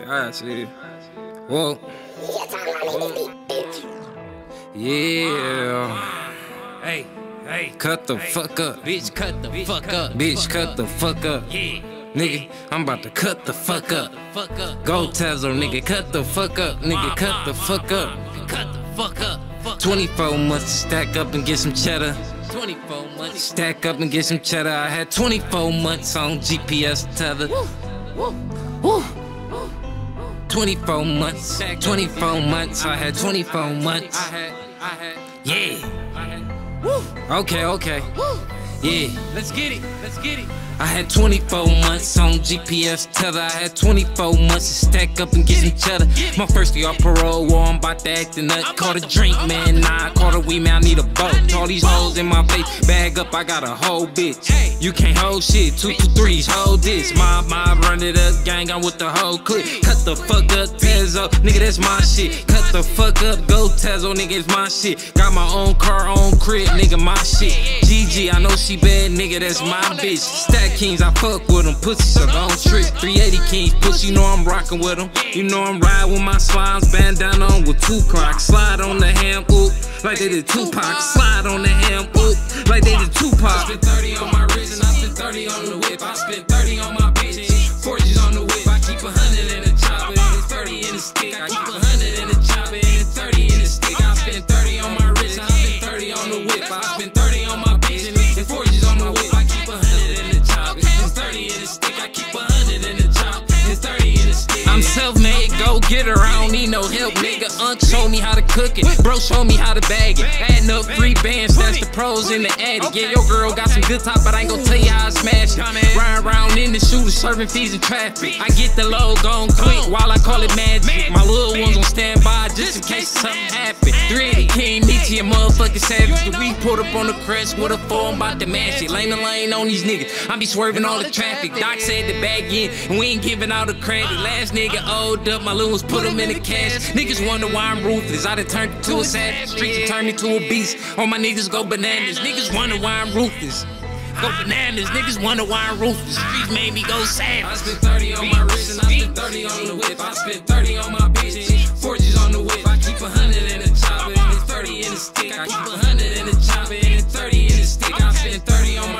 I see. Whoa. Yeah. Hey, hey. Cut the fuck up. Bitch, cut the fuck up. Bitch, cut the fuck up. Yeah. Nigga, I'm about to cut the fuck up. Go Tezo, nigga, cut the fuck up. Nigga, cut the fuck up. Cut the fuck up. 24 months to stack up and get some cheddar. 24 months. Stack up and get some cheddar. I had 24 months on GPS tether. 24 months. 24 months. I had 24 months. Yeah. Okay. Yeah. Let's get it. Let's get it. I had 24 months on GPS tether. I had 24 months to stack up and get some cheddar. My first year off parole, war, I'm about to act a nut. Caught a drink, man, nah, caught a weed, man, I need a boat. All these hoes in my face, bag up, I got a whole bitch. You can't hold shit, 223s, hold this. Mob, run it up, gang, I'm with the whole clique. Cut the fuck up, Tezo, nigga, that's my shit. Cut the fuck up, go Tezo, nigga, it's my shit. Got my own car, own crib, nigga, my shit. GG, I know she bad, nigga, that's my bitch. Stack Kings, I fuck with them, pussy, so don't trip. 380 Kings, pussy, you know I'm rockin' with them. You know I'm riding with my slimes, bandana on with 2 Crocs. Slide on the ham, oop, like they did Tupac. Slide on the ham, oop, like they did Tupac. I spent 30 on my wrist and I spent 30 on the whip. I spent 30 on my bitch, 40s on the whip. I keep 100 in the chopper and it's 30 in the stick. I keep 100 in the chopper and it's 30 in the stick. I spent 30 on my wrist, I spent 30 on the whip. I spent 30 on my bitch and 40s on the whip. I keep 100 in the chopper. It's 30 in the stick, I keep 100 in the chop. It's 30 in the stick. I'm self-made, go get her, I don't need no help, nigga. Unc showed me how to cook it, bro showed me how to bag it. Adding up 3 bands, that's the pros in the attic. Yeah, your girl got some good top, but I ain't gon' tell you how I smash it. Riding around in the shooter, serving fees and traffic. I get the low gone quick while I call it magic. My little ones on standby just in case something happen. 380 King, Nietzsche, a motherfucking savage. The weed pulled up on the crest with a 4, I'm about to mash it. Lane to lane on these niggas, I be swerving all the traffic. Doc said the bag in, and we ain't giving out the credit. Last nigga owed up, my little ones put him in the cash. Niggas wonder why I'm ruthless, I done turned into a savage. Streets done turned into a beast, all my niggas go bananas. Niggas wonder why I'm ruthless. Go bananas, niggas wonder why I'm ruthless. Streets made me go savage. I spent 30 on my wrist and I spent 30 on the whip. I spent 30 on my bitch, 40s on the whip. I keep 100 in the chopper and it's 30 in the stick. I keep 100 in the chopper and it's 30 in the stick. I spent 30 on my